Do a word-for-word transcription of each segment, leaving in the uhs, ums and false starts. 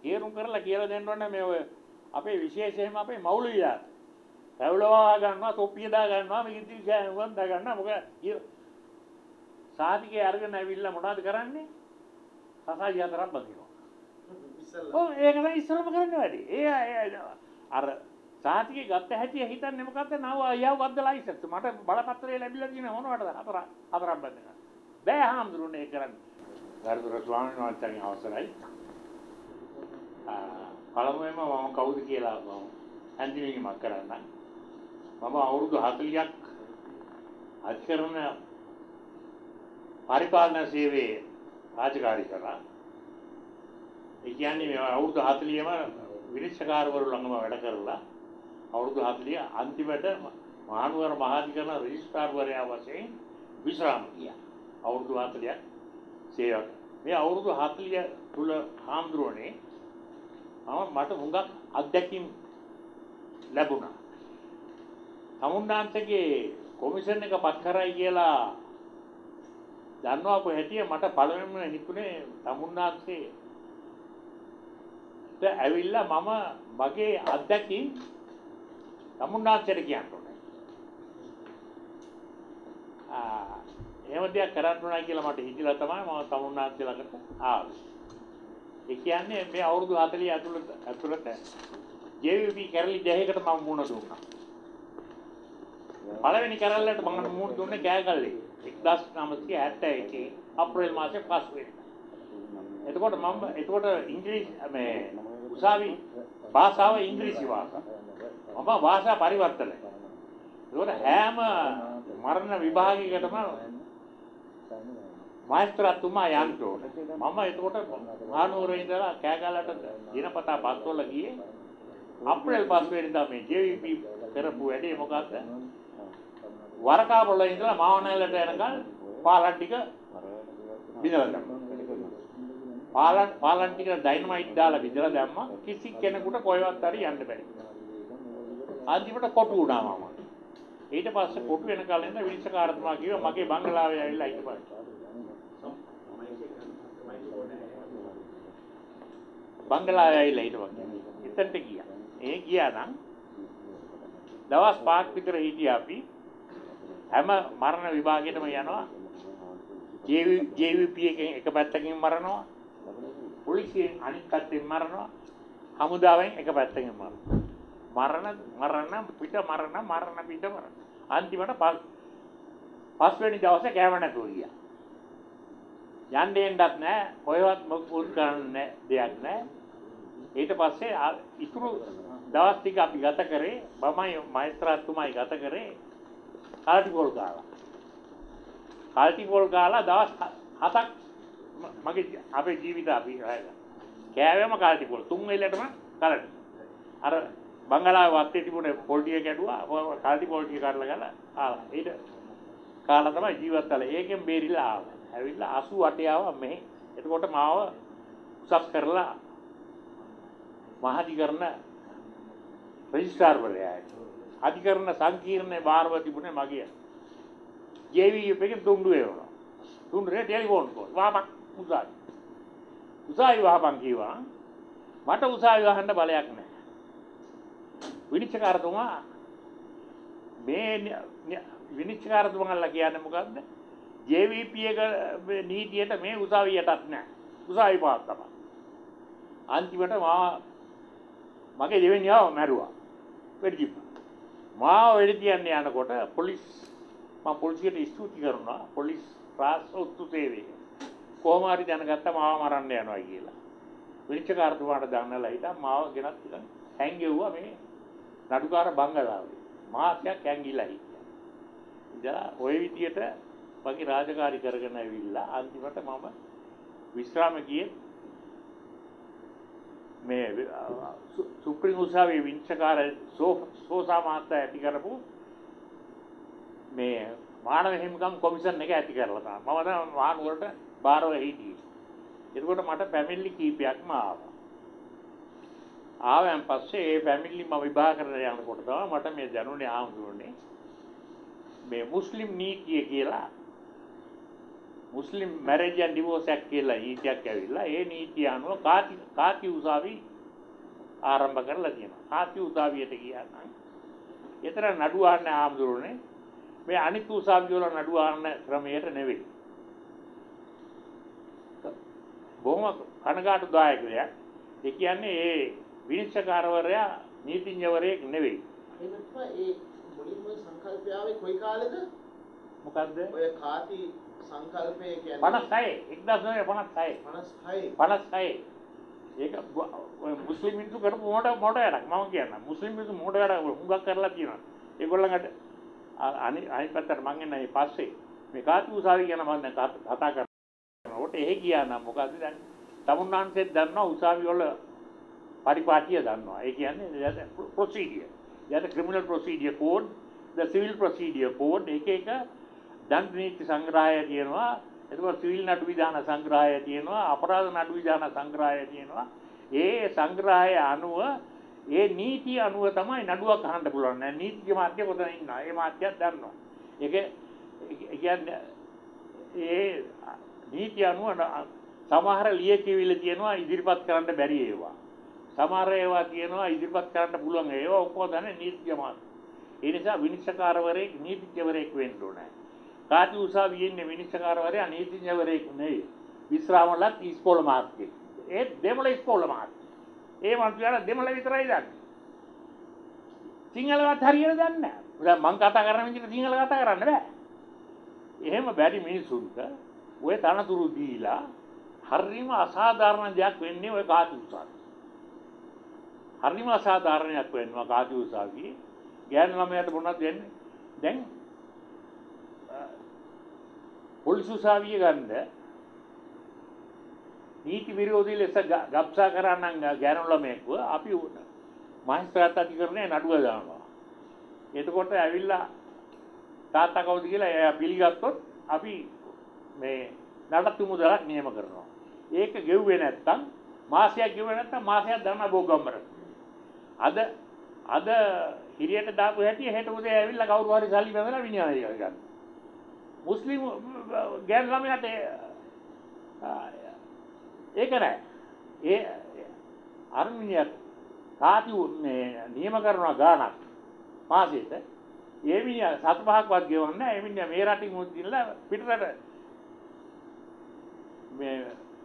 තේරුම් කරලා කියලා දෙන්න ඕනේ මේ ඔය අපේ විශේෂයෙන්ම අපේ මෞලවිලා. පැවුලවා ගන්නවා, තොප්පිය දා ගන්නවා, මේක ඉතින් ගෑනුවන් දා ගන්නවා. මොකද සාතිකේ අරගෙන ඇවිල්ලා මොනවද කරන්නේ? සසායි හතරක් බඳිනවා. ඉස්සල්ලා. ඔව් ඒක තමයි ඉස්සල්ලාම කරන්නේ වැඩි. ඒ අර සාතිකේ ගත්ත හැටි හිතන්නේ මොකද්ද? නව අයව ගත්ත ලයිසන්ස්. මට බලපත්‍රය ලැබිලා තියෙන මොනවටද? හතර හතරක් බඳිනවා. බෑ හාමුදුරනේ ඒක කරන්නේ. ගරුතර ස්වාමීන් වහන්සේගෙන් අවසරයි. ආ පළමුවෙන්ම මම කවුද කියලා මම හැඳින්වීමක් කරන්න. මම අවුරුදු හතළියක් අධිකරණ පරිපාලන සේවයේ රාජකාරී කරා. ඒ කියන්නේ මේ අවුරුදු හතළියම විනිශ්චයකාරවරු ළඟම වැඩ කරලා අවුරුදු හතළිය අන්තිමට මහනුවර මහාධිකරණ රෙජිස්ට්‍රාර්වරයා වශයෙන් විශ්‍රාම ගියා. අවුරුදු හතළියක් සේවය. මේ අවුරුදු හතළිය තුල හාමුදුරනේ මම මට හුඟක් අත්දැකීම් ලැබුණා. තමුන්නාන්සේගේ කොමිෂන් එක පත් කරයි කියලා දන්නවා කොහෙටිය මට පළවෙනිම හිතුනේ තමුන්නාන්සේ ද ඇවිල්ලා මම මගේ අත්දැකීම් තමුන්නාන්සේට කියන්න ඕනේ. ආ එහෙම දෙයක් කරන්න ඕනයි කියලා මට හිතිලා තමයි මම තමුන්නාන්සේ ළඟට ආවේ. ඒ කියන්නේ මේ අවුරුදු හතළිය ඇතුළත ඇතුළත ජේ වී පී කැරලි දෙකකට මම මුණ දුන්නා. පළවෙනි කැරල්ලට මම මුණ දුන්නේ කෑගල්ලේ එක්දාස් නවසිය හැත්තෑ එකේ අප්‍රේල් මාසේ පස් වෙනිදා. එතකොට මම එතකොට ඉංග්‍රීසි මේ උසාවි භාෂාව ඉංග්‍රීසි භාෂාව. මම භාෂා පරිවර්තනය. ඒකට හැම මරණ විභාගයකටම මාස්ටර්තුමා යන්න ඕනේ. මම එතකොට මහනුවරේ ඉඳලා කෑගල්ලට දිනපතා බස්වල ගියේ. අප්‍රේල් පස් වෙනිදා මේ ජේ වී පී කරපු වැඩේ මොකක්ද? වරකාපොළ ඉඳලා මාවනැල්ලට යනකල් පාලන් ටික බිඳලා දැම්මා. පාලන් පාලන් ටික ඩයිනමයිට් දාලා බිඳලා දැම්මා. කිසි කෙනෙකුට කොහෙවත් හරි යන්න බැරි. අන්තිමට කොටු වුණා මම. ඊට පස්සේ කොටු වෙනකල් ඉඳලා විනිශ්චයකාරතුමා කිව්වා මගේ බංගලාවේ ඇවිල්ලා ඉන්න. බංගලාවේ ඇවිල්ලා හිටපන්. එතනට ගියා. ඒ ගියා නම් දවස් පහක් විතර හිටියා අපි. හැම මරණ විභාගයකටම යනවා. ජේ වී පී එකෙන් එක පැත්තකින් මරනවා. පොලිසියෙන් අනිත් පැත්තෙන් මරනවා. හමුදාවෙන් එක පැත්තකින් මරනවා. මරණ මරණ පිට මරණ මරණ පිට මරණ. අන්තිමට පස්වෙනි දවසේ කෑම නැතුව ගියා. යන්න එන්නත් නැහැ. කොහෙවත් මොකුත් කරන්න දෙයක් නැහැ. ඊට පස්සේ ඉතුරු දවස් ටික අපි ගත කරේ මමයි මහේස්ත්‍රාත්තුමයි ගත කරේ කාල්ටි පොල් කාලා. කාල්ටි පොල් කාලා දවස් හතක් මගේ අපේ ජීවිත අපි කෑවෙම කාල්ටි පොල් තුන් වෙලටම කාල්ටි. අර බංගලාවේ වත්තේ තිබුණේ පොල් ටික කැඩුවා කාල්ටි පොල් ටික කරලා ගාලා ආවා. ඊට කාලා තමයි ජීවත් වෙලා. ඒකෙන් බේරිලා ආවා. ඇවිල්ලා අසූ අටේ ආවා මෙහි. එතකොට මාව උසස් කරලා මහාධිකරණ රෙජිස්ට්‍රාර්වරයා අධිකරණ සංකීර්ණේ බාරව තිබුණේ මගේ ජේ වී පී එකේ දුන්ඩුවේ වුණා. දුන්ඩුවේ ටෙලිෆෝන් කෝල් වහපන් උසාවි. උසාවි වහපන් කිව්වා. මට උසාවි වහන්න බලයක් නැහැ. විනිශ්චයකාරතුමා මේ විනිශ්චයකාරතුමාලා කියන්නේ මොකද්ද? ජේ වී පී එක නීතියට මේ උසාවි යටත් නැහැ. උසාවි පාස් තමයි. අන්තිමට මා මගේ දෙවෙනි ආව මැරුවා. වෙඩි තිබ්බා. මාව වෙඩි තියන්න යනකොට පොලිස් මම පොලිසියට ස්තුති කරනවා. පොලිස් රාජ්‍ය සේවය. කොහොම හරි දැනගත්තා මාව මරන්න යනවා කියලා. විනිශ්චයකාරතුමාට දැනනලා හිටා මාව ගෙනත් ඉතින් හැංගෙව්වා මේ නඩුකාර බංගලාවේ. මාසයක් හැංගිලා හිටියා. ඉතින් ওই විදියට මගේ රාජකාරී කරගෙන ඇවිල්ලා අන්තිමට මම විශ්‍රාම ගියේ මේ සුප්‍රීම උසාවියේ විනිශ්චයකාර සෝසා මහත්තයා ඇති කරපු මේ මානව හිමිකම් කොමිෂන් එක ඇති කරලා තමයි. මම දැන් මහනුවරට බාරව හිටියේ. එතකොට මට ෆැමිලි කීපයක්ම ආවා. ආවෙන් පස්සේ ඒ ෆැමිලි මම විභාග කරලා යනකොට තමයි මට මේ දැනුනේ ආමුදුනේ මේ මුස්ලිම් නීතිය කියලා Muslim marriage and divorce act කියලා නීතියක් ඇවිල්ලා ඒ නීතිය අනුව කාති කාති උසාවි ආරම්භ කරලා තියෙනවා. කාති උසාවියට ගියා නම් ඒතර නඩු අහන්න ආම්දුරනේ මේ අනිත් උසාවි වල නඩු අහන්න ක්‍රමයට නෙවෙයි. බොහොම කනගාටුදායක දෙයක්. ඒ කියන්නේ ඒ විනිශ්චයකාරවරයා නීතිඥවරයෙක් නෙවෙයි. එනත් ඒ මුලින්ම සංකල්පය ආවේ කොයි කාලෙද? මොකද්ද? ඔය කාති සංකල්පය කියන්නේ පනස් හය එක්දාස් නවසිය පනස් හය පනස් හය පනස් හය ඒක ඔය මුස්ලිම් මිනිස්සු කරපු මොඩ මොඩ වැඩක් මම කියන්නම්. මුස්ලිම් මිනිස්සු මොඩ වැඩක් හුඟක් කරලා තියෙනවා. ඒගොල්ලන්ට අනිත් අනිත් පැත්තට මං එන්නේ පස්සේ මේ කාති උසාවි ගැන මම දැන් කතා කරනවා. ඔට එහෙ ගියා නම් මොකද්ද දැන් තමුන්නාන්සෙත් දන්නවා උසාවි වල පරිපාටිය දන්නවා. ඒ කියන්නේ ප්‍රොසීඩියර්. යට ක්‍රිමිනල් ප්‍රොසීඩියර් කෝඩ්, ද සිවිල් ප්‍රොසීඩියර් කෝඩ් එක එක දඬු නීති සංග්‍රහය තියෙනවා. එතකොට සිවිල් නඩු විධාන සංග්‍රහය තියෙනවා. අපරාධ නඩු විධාන සංග්‍රහය තියෙනවා. ඒ සංග්‍රහය අනුව ඒ නීති අනුව තමයි නඩුවක් අහන්න පුළුවන්. නීතිඥ මාත්‍ය කොතන ඉන්නවා. ඒ මාත්‍යයක් දන්නවා. ඒක කියන්නේ ඒ නීති අනුව සමහර ලියකියවිලි තියෙනවා ඉදිරිපත් කරන්න බැරි ඒවා. සමහර ඒවා තියෙනවා ඉදිරිපත් කරන්න පුළුවන් ඒවා ඔක්කොම දන්නේ නීතිඥ මාත්‍ය. ඒ නිසා විනිශ්චයකාරවරයෙක් නීතිඥවරයෙක් වෙන්න ඕනේ. කාති උසාවියේ ඉන්නේ විනිශ්චයකාරවරයා නීතිඥවරයෙක් නෙවෙයි. විශ්‍රාමලත් ඉස්කෝල මාත්‍යෙක්. ඒ දෙමළ ඉස්කෝල මාත්‍ය. ඒ මන්ත්‍රීලා දෙමළ විතරයි දන්නේ. සිංහලවත් හරියට දන්නේ නැහැ. දැන් මං කතා කරන විදිහට සිංහල කතා කරන්න බෑ. එහෙම බැරි මිනිසුන්ට ඔය තනතුරු දීලා හරිම අසාධාරණ දෙයක් වෙන්නේ ඔය කාති උසාවිය. හරිම අසාධාරණයක් වෙනවා කාති උසාවියේ. ගෑනු ළමයාට මොනවද දෙන්නේ? දැන් පොලිස් උසාවිය ගන්න නීති විරෝධී ලෙස ගබ්සා කරා නම් ගෑනු ළමයෙක්ව අපි මහේස්ත්‍රාත් අධිකරණයේ නඩුව දානවා. එතකොට ඇවිල්ලා තාත්තා කවුද කියලා එයා පිළිගත්තොත් අපි මේ නඩත්තු මුදලක් නියම කරනවා. ඒක ගෙව්වේ නැත්තම් මාසයක් ගෙවුවේ නැත්තම් මාසයක් දරන බෝගම්බර. අද අද හිරියට දාපු හැටි හෙට උදේ ඇවිල්ලා කවුරු හරි සල්ලි බඳලා විනියනය කරගන්න. මුස්ලිම් ගෑනු ළමයාට ඒක නෑ. ඒ අර්මිනියට කාති මේ නියම කරනවා ගානක් මාසෙට. ඒ මිනිහා සත පහක්වත් ගෙවන්නේ නෑ. ඒ මිනිහා මේ රටින් මුත් දිනලා පිටරට මේ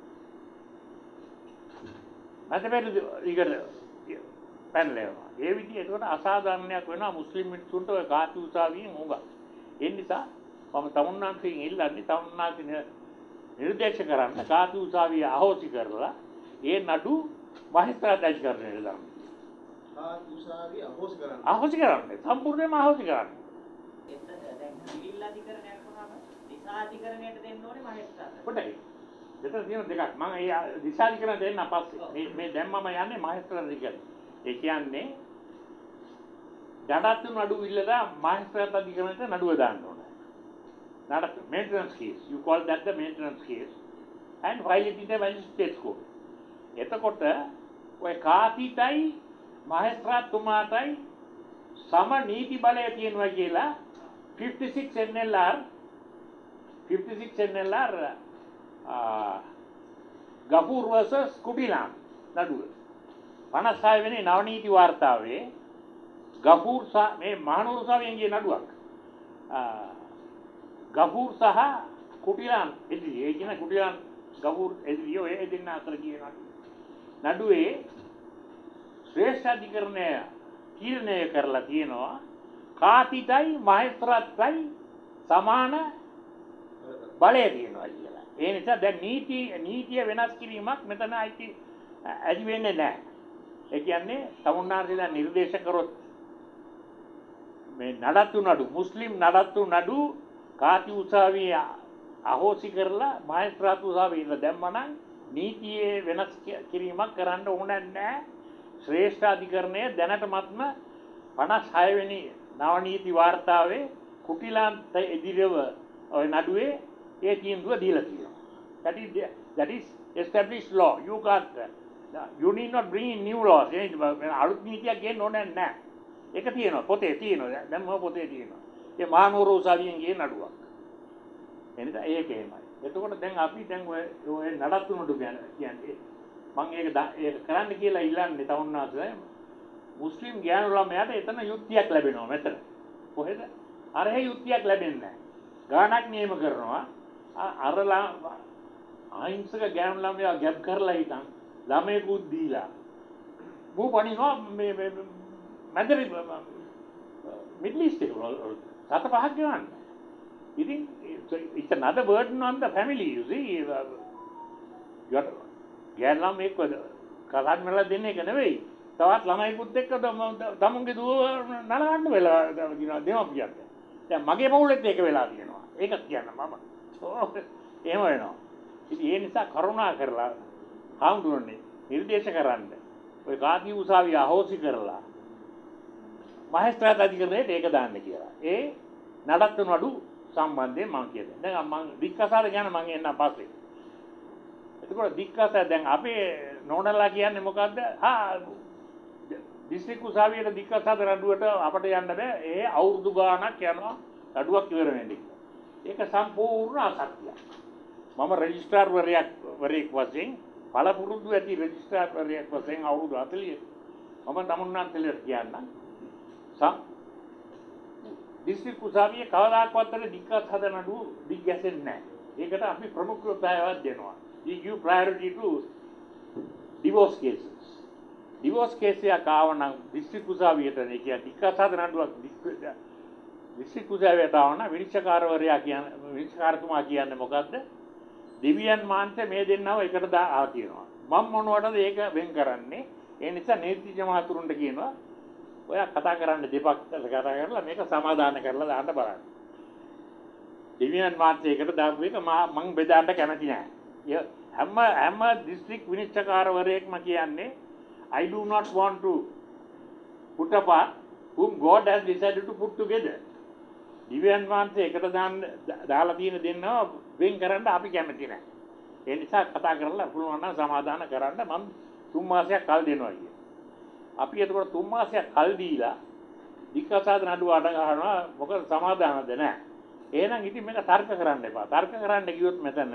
නැතපෙරි ඉකට පැනලෙනවා. ඒ විදිහ ඒකට අසාධාරණයක් වෙනවා මුස්ලිම් මිනිස්සුන්ට ඔය කාති උසාවියෙන් උඟ. ඒ නිසා මම තමුන්නාන්සෙන් ඉල්ලන්නේ තමුන්නාන්සේ නිර්දේශ කරන්න කාති උසාවිය අහෝසි කරලා ඒ නඩු මහේස්ත්‍රාත් අධිකරණයට දාන්න. කාති උසාවිය අහෝසි කරන්න. අහෝසි කරන්න. සම්පූර්ණයෙන්ම අහෝසි කරන්න. එතන දැන් සිවිල් අධිකරණයක් වුණාම දිසා අධිකරණයට දෙන්න ඕනේ මහේස්ත්‍රාත්. කොටයි. දෙතන තියෙන දෙකක්. මම ඒ දිසා අධිකරණ දෙන්න පස්සේ මේ මේ දැන් මම යන්නේ මහේස්ත්‍රාත් අධිකරණ. ඒ කියන්නේ නඩත්තු නඩු විල්ලලා මහේස්ත්‍රාත් අධිකරණයට නඩුව දාන්න ඕනේ. Not a maintenance case. You call that the maintenance case and file it in the magistrate's court. එතකොට ඔය කාතිතයි මහේස්ත්‍රාත්තුමාටයි සම නීති බලය තියෙනවා කියලා fifty-six N L R fifty-six N L R Gafoor versus කුටිලාම් නඩුව. පනස් හය වෙනි නවනීති වාර්තාවේ ගෆූර් සහ මේ මහනුවර උසාවියන්ගේ නඩුවක්. ගෆූර් සහ කුටිලාන් එදිරිය. ඒ කියන කුටිලාන් ගෆූර් එදිරිය ඔය දෙන්න අතර කියන නඩුවේ ශ්‍රේෂ්ඨ අධිකරණය තීරණය කරලා තියෙනවා කාතිතයි මහේස්ත්‍රාත්යි සමාන බලය තියෙනවා කියලා. ඒ නිසා දැන් නීති නීතිය වෙනස් කිරීමක් මෙතන ඇති ඇති වෙන්නේ නැහැ. ඒ කියන්නේ තමුන්නාන්සේලා නිර්දේශ කරොත් මේ නඩත්තු නඩු මුස්ලිම් නඩත්තු නඩු කාති උසාවිය අහෝසි කරලා මහේස්ත්‍රාත් උසාවියට දැම්මනම් නීතියේ වෙනස් කිරීමක් කරන්න ඕනේ නැහැ. ශ්‍රේෂ්ඨ අධිකරණය දැනටමත්ම පනස් හය වෙනි නව නීති වාර්තාවේ කුටිලාන්ත එදිරව ඔය නඩුවේ ඒ තීන්දුව දීලා තියෙනවා. That is that is established law. You can't you need not bring in new laws. අලුත් නීතියක් ගේන්න ඕනේ නැහැ. ඒක තියෙනවා පොතේ තියෙනවා. දැන් මොකද පොතේ තියෙනවා. ඒ මහනුවර උසාවියෙන් ගියේ නඩුවක්. එනිසා ඒක එහෙමයි. එතකොට දැන් අපි දැන් ඔය ඔය නඩත්තු නඩු ගැන කියන්නේ මම ඒක ඒක කරන්න කියලා ඉල්ලන්නේ තවුන්නාසේ මුස්ලිම් ගෑනු ළමයාට එතන යුක්තියක් ලැබෙනවා මෙතන. කොහෙද? අර හේ යුක්තියක් ලැබෙන්නේ නැහැ. ගානක් නියම කරනවා. අර අහිංසක ගෑනු ළමයා ගැබ් කරලා හිටන් ළමයෙකුත් දීලා. මූ පණිනවා මේ මේ මැදරි මිඩල් ඊස්ට් එක වල සත පහක් ගන්න. ඉතින් it's another burden on the family, you see. you ගෑනු ළමයෙක් කලන් වල දෙන්නේ එක නෙවෙයි. තවත් ළමයිකුත් එක්ක තමුන්ගේ දුව නලගන්න වෙලා කියනවා දෙමපියන්ට. දැන් මගේ පවුලෙත් ඒක වෙලා තියෙනවා. ඒක කියන්න මම. එහෙම වෙනවා. ඉතින් ඒ නිසා කරුණා කරලා හාමුදුරනේ නිර්දේශ කරන්න. ඔය ගාදී උසාවිය අහෝසි කරලා මහේස්ත්‍රාත් අධිකරණයට ඒක දාන්න කියලා. ඒ නඩත්තු නඩු සම්බන්ධයෙන් මම කියනවා. දැන් මම දික්කසාර ගැන මම එන්න පස්සේ. එතකොට දික්කසාර දැන් අපේ නෝනලා කියන්නේ මොකද්ද? ආ දිස්ත්‍රික් උසාවියට දික්කසාර රඩුවට අපට යන්න බෑ. ඒ අවුරුදු ගාණක් යනවා රඩුවක් ඉවර වෙන්නේ. ඒක සම්පූර්ණ අසත්‍යයක්. මම රෙජිස්ට්‍රාර් වරයෙක් වරයෙක් වශයෙන් පළපුරුදු ඇති රෙජිස්ට්‍රාර් වරයෙක් වශයෙන් අවුරුදු හතළිහ මම තමුන්නාන්තලට කියන්නම්. සම් දිස්ත්‍රික් උසාවියේ කවදාකවත් අර දික්කසාර නඩුව දිග් ගැසෙන්නේ නැහැ. ඒකට අපි ප්‍රමුඛතාවයක් දෙනවා. We give priority to divorce cases. Divorce case එක ආවනම් දිස්ත්‍රික් උසාවියට නේ කියන්නේ දික්කසාර නඩුවක් දිස්ත්‍රික් උසාවියට ආවනම් විනිශ්චයකාරවරයා කියන්නේ විනිශ්චයකාරතුමා කියන්නේ මොකද්ද? දෙවියන් මාන්තේ මේ දෙන්නව එකට දාලා තියෙනවා. මම මොනවටද ඒක වෙන් කරන්නේ? ඒ නිසා නීතිඥ මහතුරුන්ට කියනවා ඔයා කතා කරන්න දෙපක්ෂ කතා කරලා මේක සමාදාන කරලා දාන්න බලන්න. දෙවියන් මාන්තේ එකට දාපු එක මම බෙදාන්න කැමති නැහැ. හැම හැම දිස්ත්‍රික් විනිශ්චයකාරවරයෙක්ම කියන්නේ I do not want to put apart whom God has decided to put together. දිව්‍යන් වහන්සේ එකට දාන්න දාලා තියෙන දෙන්නව වෙන් කරන්න අපි කැමති නැහැ. ඒ නිසා කතා කරලා පුළුවන් නම් සමාදාන කරන්න මම තුන් මාසයක් කල් දෙනවා කිය. අපි එතකොට තුන් මාසයක් කල් දීලා දික්කසාද නඩුව අඩ ගන්නවා මොකද සමාදානද නැහැ. එහෙනම් ඉතින් මේක තර්ක කරන්න එපා. තර්ක කරන්න ගියොත් මෙතන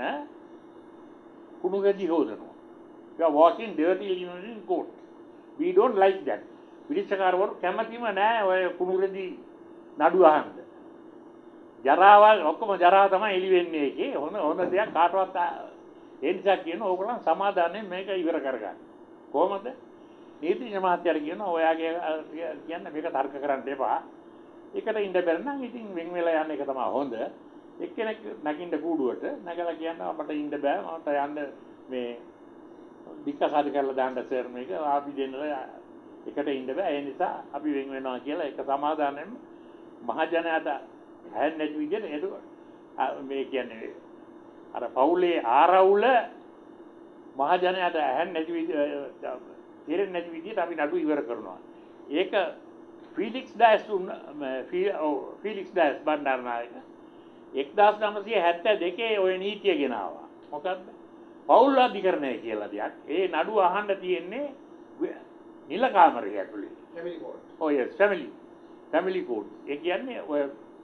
කුණු ගැදි හොදනවා. We are washing dirty linen in court. We don't like that. විනිශ්චයකාරවරු කැමතිම නැහැ ඔය කුණු ගැදි නඩුව අහන්න. ජරාවල් ඔක්කොම ජරාව තමයි එළි වෙන්නේ ඒකේ. හොන හොන දෙයක් කාටවත් ඒ නිසා කියන ඕගොල්ලන් සමාදානයෙන් මේක ඉවර කරගන්න. කොහොමද? නීතිඥ මහත්තයාට කියනවා ඔයාගේ කියන්නේ මේක තර්ක කරන්න එපා. ඒකට ඉන්න බැරි නම් ඉතින් වෙන් වෙලා යන්න එක තමයි හොඳ. එක්කෙනෙක් නැගින්න කූඩුවට නැගලා කියනවා අපට ඉන්න බෑ මට යන්න මේ දික්කසාද කරලා දාන්න සර් මේක අපි දෙන්නලා එකට ඉන්න බෑ ඒ නිසා අපි වෙන් වෙනවා කියලා ඒක සමාදානයෙන් මහජනයාට හැන් නැති විදිහට ඒක මේ කියන්නේ අර පවුලේ ආරවුල මහජනයාට හැන් නැති විදිහට තේරෙන්නේ නැති විදිහට අපි නඩු ඉවර කරනවා. ඒක ෆීලික්ස් ඩයස් ෆීලික්ස් ඩයස් බණ්ඩාරනායක එක්දාස් නවසිය හැත්තෑ දෙකේ ඔය නීතිය ගෙනාවා. මොකද්ද? පවුල් අධිකරණය කියලා දෙයක්. ඒ නඩුව අහන්න තියෙන්නේ නිල කාමරය ඇතුලේ. family court. Oh yes, family. family court. ඒ කියන්නේ ඔය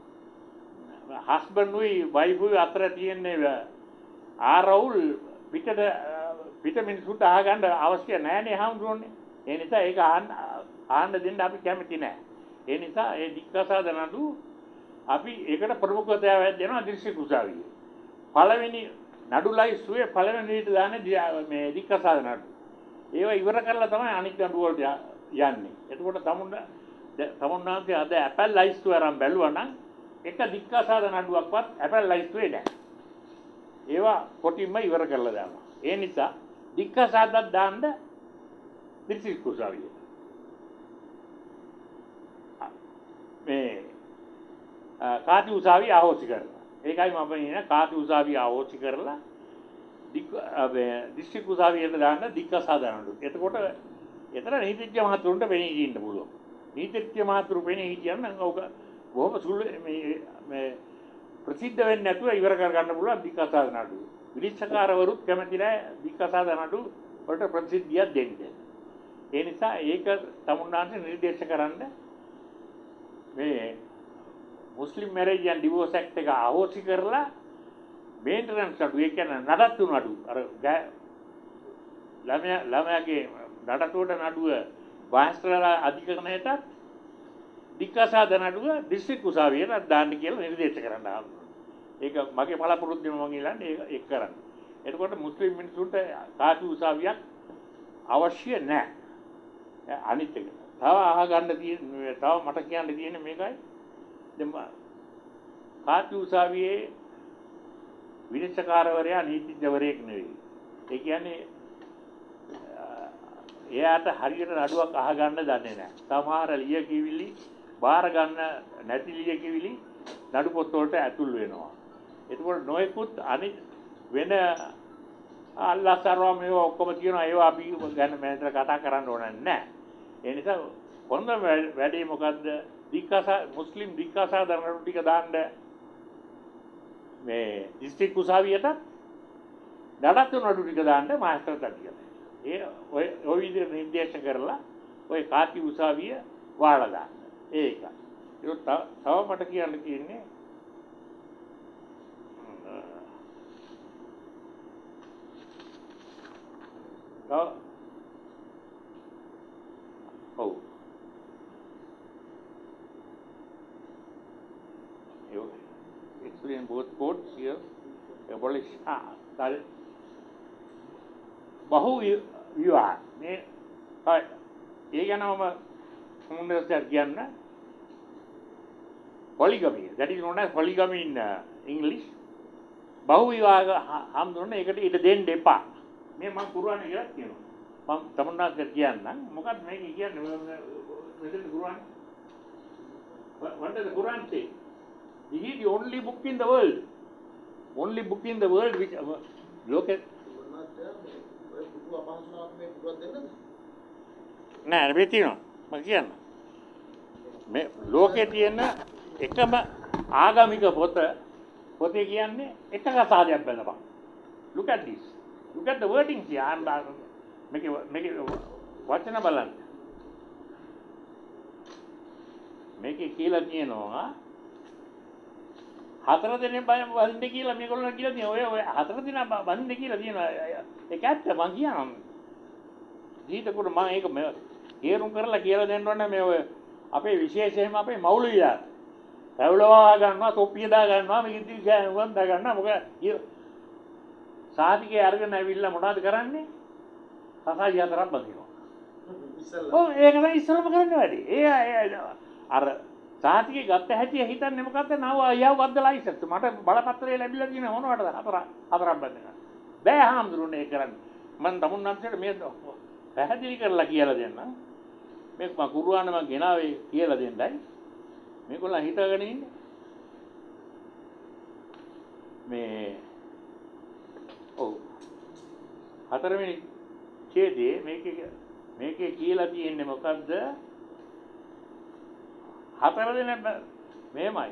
husband උයි wife උයි අතර තියෙන්නේ ආරවුල් පිටට පිට මිනිසුන්ට අහගන්න අවශ්‍ය නැහැනේ හඳුනන්නේ. ඒ නිසා ඒක අහන්න අහන්න දෙන්න අපි කැමති නැහැ. ඒ නිසා ඒ දික්කසාද නඩුව අපි ඒකට ප්‍රමුඛතාවයක් දෙනවා දිස්ත්‍රික් උසාවියේ. පළවෙනි නඩු ලයිස්තුවේ පළවෙනි විදිහට දාන්නේ මේ දික්කසාද නඩු. ඒවා ඉවර කරලා තමයි අනිත් නඩු වලට යන්නේ. එතකොට තමුන්න තමුන්නාන්සේ අද ඇපල් ලයිස්තුව අරන් බැලුවා නම් එක දික්කසාද නඩුවක්වත් ඇපල් ලයිස්තුවේ නැහැ. ඒවා කොටින්ම ඉවර කරලා දානවා. ඒ නිසා දික්කසාදක් දාන්න දිස්ත්‍රික් උසාවියේ. මේ කාති උසාවිය අහෝසි කරලා. ඒකයි මම කියන්නේ කාති උසාවිය අහෝසි කරලා දික් දිස්ත්‍රික් උසාවියට දාන්න දික්කසාද නඩු. එතකොට එතන නීතිඥ මහතුරුන්ට වෙණී ඉන්න පුළුවන්. නීතිඥ මහතුරු වෙණී හිටියනම් ඔක බොහොම සුළු මේ මේ ප්‍රසිද්ධ වෙන්නේ නැතුව ඉවර කර ගන්න පුළුවන් දික්කසාද නඩු. විනිශ්චයකාරවරුත් කැමති නැහැ දික්කසාද නඩු වලට ප්‍රසිද්ධියක් දෙන්න. ඒ නිසා ඒක තමුන්නාන්ට නිර්දේශ කරන්න මේ Muslim marriage and divorce act එක අහෝසි කරලා මේන්ටනන්ස් නඩු ඒ කියන්නේ නඩත්තු නඩු අර ළමයා ළමයාගේ නඩත්තුවට නඩුව වාස්ත්‍රාල අධිකරණයටත් දික්කසාද නඩුව දිස්ත්‍රික් උසාවියට දාන්න කියලා නිර්දේශ කරන්න ආවා. ඒක මගේ බලාපොරොත්තුම මම ඉල්ලන්නේ ඒක ඒක කරන්න. එතකොට මුස්ලිම් මිනිසුන්ට කාටි උසාවියක් අවශ්‍ය නැහැ. අනිත් එක තව අහගන්න තියෙන තව මට කියන්න තියෙන්නේ මේකයි. දැන් කාටි උසාවියේ විනිශ්චයකාරවරයා නීතිඥවරයෙක් නෙවෙයි. ඒ කියන්නේ එයාට හරියට නඩුවක් අහගන්න දන්නේ නැහැ. සමහර ලියකියවිලි බාර ගන්න නැති ලියකියවිලි නඩු පොත් වලට ඇතුල් වෙනවා. එතකොට නොයෙකුත් අනිත් වෙන අල්ලා සර්වා මේවා ඔක්කොම තියෙනවා. ඒවා අපි ගැන මම කතා කරන්න ඕන නැහැ. ඒ නිසා කොන්ද වැඩේ මොකද්ද? දික්කසා මුස්ලිම් දික්කසා දරනු ටික දාන්න මේ දිස්ත්‍රික් උසාවියට නඩත්තු නඩු ටික දාන්න මාස්ටර්ට කියලා. ඒ ඔය ඔය විදිහට නිර්දේශ කරලා ඔය කාති උසාවිය වාලා දාන්න. ඒක. ඒක තව මට කියන්න තියෙන්නේ තව ඔව් you explain both courts here abolish ah that බහු විවාහ මේ හරි ඒ ගැනම මුන්දට කියන්න polygamy that is known as polygamy in uh, English බහු විවාහ හම්දුනේ ඒකට ඊට දෙන්න එපා මේ මම කුර්ආනේ කියලා කියනවා මම තමුන්නාට කියන්නම් මොකක්ද මේක කියන්නේ මෙතන කුර්ආන what does the Quran say? This is the only book in the world only book in the world which uh, look at නෑ මේ තියෙනවා මම කියන්න මේ ලෝකේ තියෙන එකම ආගමික පොත පොතේ කියන්නේ එක කතාවක් බලපන් look at this look at the wording here මේක මේක වචන බලන්න මේකේ කියලා තියෙනවා හතර දෙනෙක් බඳින්න කියලා මේගොල්ලෝ කියලා තියෙනවා ඔය ඔය හතර දෙනා බඳින්න කියලා තියෙනවා ඒක ඇත්ත මම කියනවා ජීවිතේකට මම ඒක තේරුම් කරලා කියලා දෙන්න ඕනේ මේ ඔය අපේ විශේෂයෙන්ම අපේ මෞලවිලා පැවලවා ගන්නවා තොප්පිය දා ගන්නවා මේක ඉතින් ගෑනුවන් දා ගන්නවා මොකද සාතිකේ අරගෙන ඇවිල්ලා මොනවද කරන්නේ සසයි හතරක් බඳිනවා ඉස්සල්ලා ඔව් ඒක තමයි ඉස්සරම කරන්නේ වැඩි ඒ අර සාතිකේ ගත්ත හැටි හිතන්නේ මොකද්ද නව අයව වද්දලා ඉස්සත් මට බලපත්‍රය ලැබිලා තියෙන මොනවටද හතර හතරක් බඳිනවා බෑ හාමුදුරනේ ඒක කරන්නේ මම තමුන්නාන්සේට මේ පැහැදිලි කරලා කියලා දෙන්නම් මේක මම කුර්ආන මම ගෙනාවේ කියලා දෙන්නයි මේගොල්ලන් හිතගෙන ඉන්නේ මේ ඔව් හතරවෙනි ඡේදයේ මේකේ මේකේ කියලා තියෙන්නේ මොකද්ද හතර දෙනෙක් මේමයි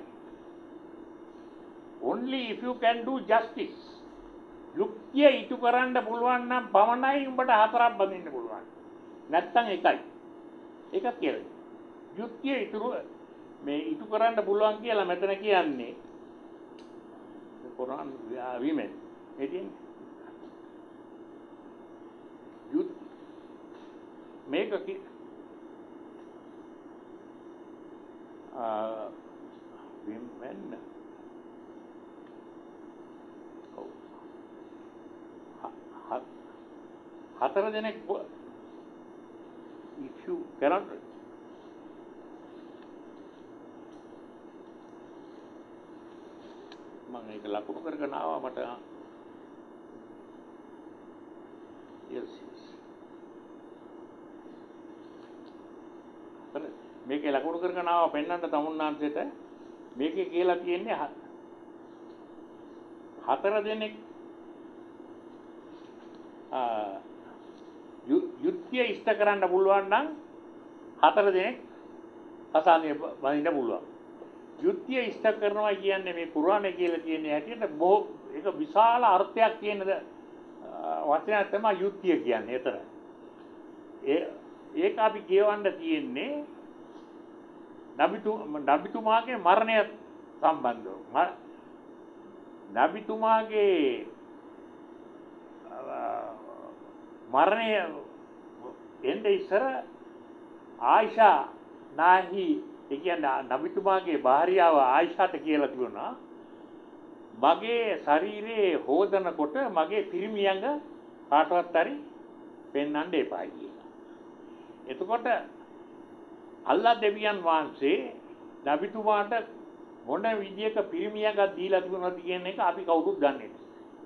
only if you can do justice යුක්තිය ඉටු කරන්න පුළුවන් නම් පමණයි උඹට හතරක් බඳින්න පුළුවන් නැත්තම් එකයි ඒකත් කියලා යුක්තිය ඉටු මේ ඉටු කරන්න පුළුවන් කියලා මෙතන කියන්නේ කොරාන් women එදින් යුත් මේක කි ආ women හතර දෙනෙක් if you cannot මම ඒක ලකුණු කරගෙන ආවා මට yes yes මේකේ ලකුණු කරගෙන ආවා පෙන්නන්න තමුන්නාන්සේට මේකේ කියලා තියෙන්නේ හතර දෙනෙක් ආ යුක්තිය ඉෂ්ට කරන්න පුළුවන් නම් හතර දෙනෙක් අසානිය වඳින්න පුළුවන්. යුක්තිය ඉෂ්ට කරනවා කියන්නේ මේ කුර්ආනයේ කියලා තියෙන හැටියට බොහෝ ඒක විශාල අර්ථයක් තියෙන වචනයක් තමයි යුක්තිය කියන්නේ. ඒතර ඒ ඒක අපි කියවන්න තියෙන්නේ නබිතු නබිතුමාගේ මරණය සම්බන්ධව. නබිතුමාගේ මරණය එන්න ඉස්සර ආයිෂා නාහි ඒ කියන්නේ නබිතුමාගේ භාර්යාව ආයිෂාට කියලා තිබුණා මගේ ශරීරයේ හොදනකොට මගේ පිරිමියංග කාටවත් හරි පෙන්වන්න එපා කියලා. එතකොට අල්ලා දෙවියන් වහන්සේ නබිතුමාට මොන විදියක පිරිමියංගක් දීලා තිබුණාද කියන එක අපි කවුරුත් දන්නේ නැහැ.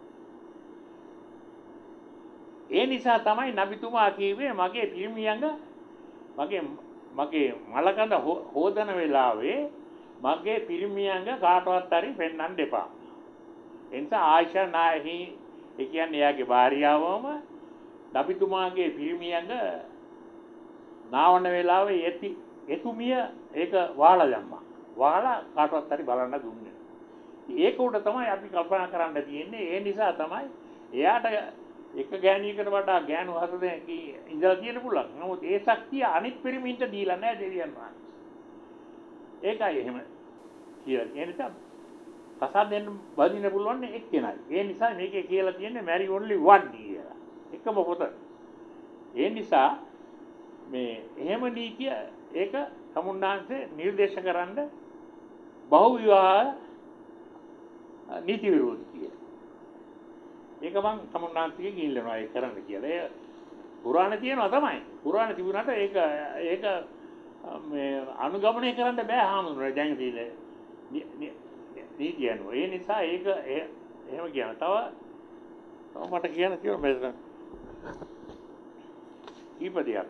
ඒ නිසා තමයි නබිතුමා කිව්වේ මගේ පිරිමියංග මගේ මගේ මලකඳ හොදන වෙලාවේ මගේ පිරිමියංග කාටවත් හරි පෙන්වන්න එපා. ඒ නිසා ආයිෂා නාහි ඒ කියන්නේ එයාගේ භාර්යාවම නබිතුමාගේ පිරිමියංග නාවන වෙලාවේ යති එතුමිය ඒක වහලා දැම්මා. වහලා කාටවත් හරි බලන්න දුන්නේ. ඒක උඩ තමයි අපි කල්පනා කරන්න තියෙන්නේ. ඒ නිසා තමයි එයාට එක ගෑණියකට වඩා ගෑනු හත දෙනෙක් ඉඳලා තියෙන පුළුවන්. නමුත් ඒ ශක්තිය අනිත් පිරිමින්ට දීලා නැහැ දෙවියන් වහන්සේ. ඒකයි එහෙම කියලා. ඒ නිසා කසාදෙන් බඳින්න පුළුවන් එක්කෙනයි. ඒ නිසා මේකේ කියලා තියෙන්නේ marry only one කියලා. එකම පොත. ඒ නිසා මේ එහෙම නීතිය ඒක සමුන්නාංශේ නිර්දේශ කරන්න බහු විවාහ නීති විරෝධී කියලා. ඒක මං සමුන්නාංශිකේ ගිහිල්ලා ඒක කරන්න කියලා. ඒ පුරාණ තියෙනවා තමයි. පුරාණ තිබුණාට ඒක ඒක මේ අනුගමනය කරන්න බෑ හාමුදුරුවෝ දැන් තියෙන්නේ. නීතිය අනුව. ඒ නිසා ඒක එහෙම කියන. තව තව මට කියන්න තියෙනවා මෙතන. කීපදයක්.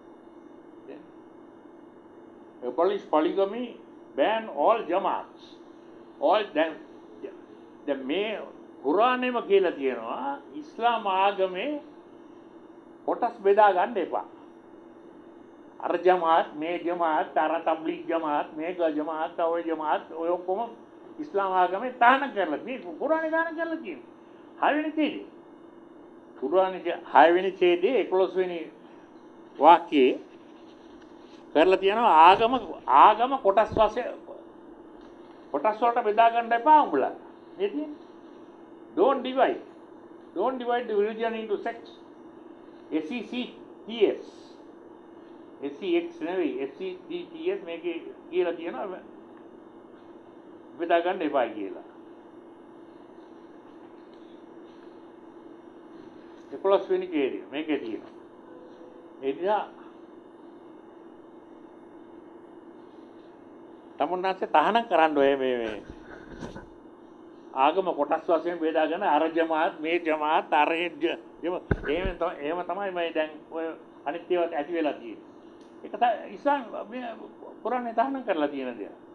Abolish polygamy, ban all jamaats. All දැන් දැන් මේ කුරානෙම කියලා තියෙනවා ඉස්ලාම ආගමේ කොටස් බෙදා ගන්න එපා. අර ජමාත් මේ ජමාත් අර තබ්ලිග් ජමාත් මේක ජමාත් ඔය ජමාත් ඔය ඔක්කොම ඉස්ලාම ආගමේ තහනම් කරලා මේ කුරානේ තහනම් කරලා තියෙනවා. හයවෙනි ඡේදයේ කුරානේ හයවෙනි ඡේදයේ එකොළොස් වෙනි වාක්‍යයේ කරලා තියෙනවා ආගම ආගම කොටස් වශයෙන් කොටස් වලට බෙදා ගන්න එපා උඹලා. නේද? Don't divide. Don't divide the religion into sects. S E C T S. S E X නෙවෙයි S E C T S මේකේ කියලා තියෙනවා බෙදා ගන්න එපා කියලා. එකොළොස් වෙනි ඡේදය මේකේ තියෙනවා. ඒ නිසා තමුන්නාසේ තහනම් කරන්න ඔය මේ මේ ආගම කොටස් වශයෙන් බෙදාගෙන අර ජමාත් මේ ජමාත් අර එහෙම එහෙම තමයි මේ දැන් ඔය අනිත් ඒවා ඇති වෙලා තියෙන්නේ. ඒක තමයි ඉස්ලාම් කුරානේ තහනම් කරලා තියෙන දේ.